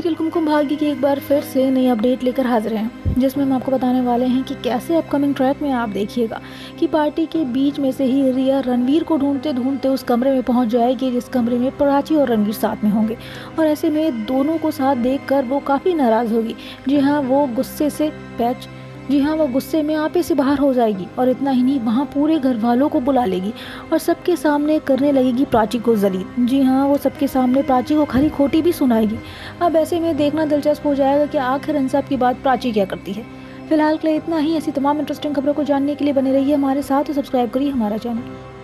Serial Kumkum Bhagya की एक बार फिर से नई अपडेट लेकर हाजिर हैं, जिसमें हम आपको बताने वाले हैं कि कैसे अपकमिंग ट्रैक में आप देखिएगा कि पार्टी के बीच में से ही रिया रणवीर को ढूंढते ढूंढते उस कमरे में पहुंच जाएगी जिस कमरे में प्राची और रणवीर साथ में होंगे। और ऐसे में दोनों को साथ देखकर वो काफ़ी नाराज़ होगी। जी हाँ, वो गुस्से में आपे से बाहर हो जाएगी और इतना ही नहीं, वहाँ पूरे घर वालों को बुला लेगी और सबके सामने करने लगेगी प्राची को जलील। जी हाँ, वो सबके सामने प्राची को खरी खोटी भी सुनाएगी। अब ऐसे में देखना दिलचस्प हो जाएगा कि आखिर इन सब की बात प्राची क्या करती है। फिलहाल के लिए इतना ही। ऐसी तमाम इंटरेस्टिंग खबरों को जानने के लिए बने रहिए हमारे साथ और सब्सक्राइब करिए हमारा चैनल।